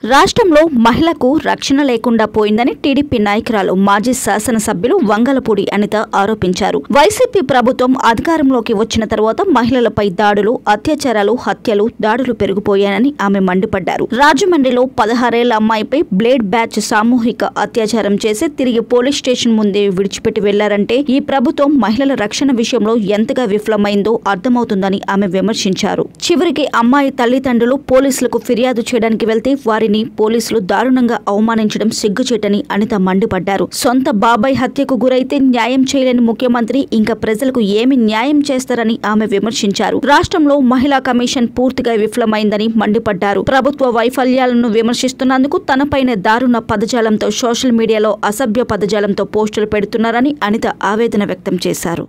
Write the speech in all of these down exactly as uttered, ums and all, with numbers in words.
రాష్ట్రంలో మహిళకు రక్షణ లేకుండా పోయిందని టీడీపీ నాయకురాలు మాజీ శాసనసభ్యులు వంగలపూడి అనిత ఆరోపించారు. వైసీపీ ప్రభుత్వం అధికారంలోకి వచ్చిన తర్వాత మహిళలపై దాడులు, అత్యాచారాలు, హత్యలు, దాడులు పెరిగిపోయాయని ఆమె మండిపడ్డారు. రాజమండ్రిలో పదహారేళ్ల అమ్మాయిపై బ్లేడ్ బ్యాచ్ సామూహిక అత్యాచారం చేసి తిరిగి పోలీస్ స్టేషన్ ముందే విడిచిపెట్టి వెళ్లారంటే ఈ ప్రభుత్వం మహిళల రక్షణ విషయంలో ఎంతగా విఫలమైందో అర్థమవుతుందని ఆమె విమర్శించారు. చివరికి అమ్మాయి తల్లిదండ్రులు పోలీసులకు ఫిర్యాదు చేయడానికి వెళ్తే వారి పోలీసులు దారుణంగా అవమానించడం సిగ్గుచేటని అనిత మండిపడ్డారు. సొంత బాబాయ్ హత్యకు గురైతే న్యాయం చేయలేని ముఖ్యమంత్రి ఇంకా ప్రజలకు ఏమి న్యాయం చేస్తారని ఆమె విమర్శించారు. రాష్ట్రంలో మహిళా కమిషన్ పూర్తిగా విఫలమైందని మండిపడ్డారు. ప్రభుత్వ వైఫల్యాలను విమర్శిస్తున్నందుకు తనపైన దారుణ పదజాలంతో సోషల్ మీడియాలో అసభ్య పదజాలంతో పోస్టులు పెడుతున్నారని అనిత ఆవేదన వ్యక్తం చేశారు.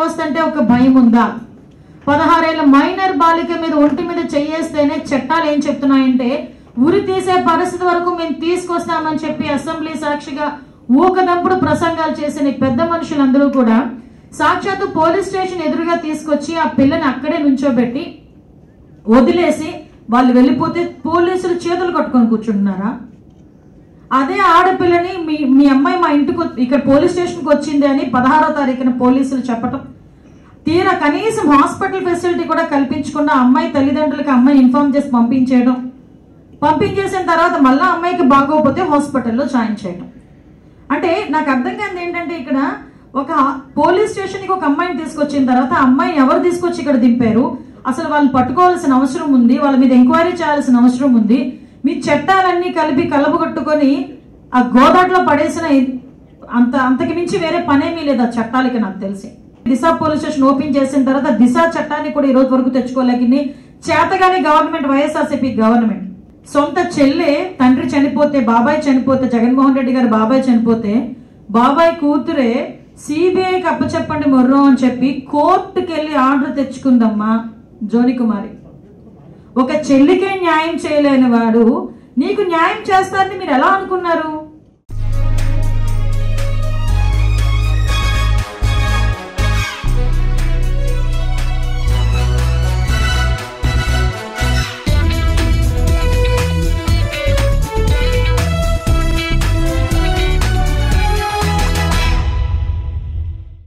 పదహారేళ్ల మైనర్ బాలిక మీద ఒంటి మీద చెయ్యేస్తేనే చట్టాలు ఏం చెప్తున్నాయంటే ఉరి తీసే పరిస్థితి వరకు మేము తీసుకొస్తామని చెప్పి అసెంబ్లీ సాక్షిగా ఊకదంపుడు ప్రసంగాలు చేసిన పెద్ద మనుషులందరూ కూడా సాక్షాత్తు పోలీస్ స్టేషన్ ఎదురుగా తీసుకొచ్చి ఆ పిల్లని అక్కడే నుంచోబెట్టి వదిలేసి వాళ్ళు వెళ్ళిపోతే పోలీసులు చేతులు కట్టుకొని కూర్చుంటున్నారా? అదే ఆడపిల్లని మీ మీ అమ్మాయి మా ఇంటికి ఇక్కడ పోలీస్ స్టేషన్కి వచ్చింది అని పదహారో తారీఖున పోలీసులు చెప్పటం, తీరా కనీసం హాస్పిటల్ ఫెసిలిటీ కూడా కల్పించకుండా అమ్మాయి తల్లిదండ్రులకి అమ్మాయి ఇన్ఫార్మ్ చేసి పంపించేయడం, పంపించేసిన తర్వాత మళ్ళీ అమ్మాయికి బాగోకపోతే హాస్పిటల్లో జాయిన్ చేయడం. అంటే నాకు అర్థం కాదు ఏంటంటే ఇక్కడ ఒక పోలీస్ స్టేషన్కి ఒక అమ్మాయిని తీసుకొచ్చిన తర్వాత అమ్మాయిని ఎవరు తీసుకొచ్చి ఇక్కడ దింపారు, అసలు వాళ్ళు పట్టుకోవాల్సిన అవసరం ఉంది, వాళ్ళ మీద ఎంక్వైరీ చేయాల్సిన అవసరం ఉంది. మీ చట్టాలన్నీ కలిపి కలపగొట్టుకొని ఆ గోదాట్లో పడేసిన అంత అంతకి మించి వేరే పనేమీ లేదు ఆ చట్టాలకి నాకు తెలిసి. దిశ పోలీస్ స్టేషన్ ఓపెన్ చేసిన తర్వాత దిశ చట్టాన్ని కూడా ఈ రోజు వరకు తెచ్చుకోలేకని చేతగానే గవర్నమెంట్, వైఎస్ఆర్సీపీ గవర్నమెంట్ సొంత చెల్లె తండ్రి చనిపోతే, బాబాయ్ చనిపోతే, జగన్మోహన్ రెడ్డి గారు బాబాయ్ చనిపోతే బాబాయ్ కూతురే సిబిఐకి అప్పచెప్పండి మొర్రో అని చెప్పి కోర్టుకి వెళ్ళి ఆర్డర్ తెచ్చుకుందమ్మా జోని కుమారి. ఒక చెల్లికే న్యాయం చేయలేని వాడు నీకు న్యాయం చేస్తారని మీరు ఎలా అనుకున్నారు?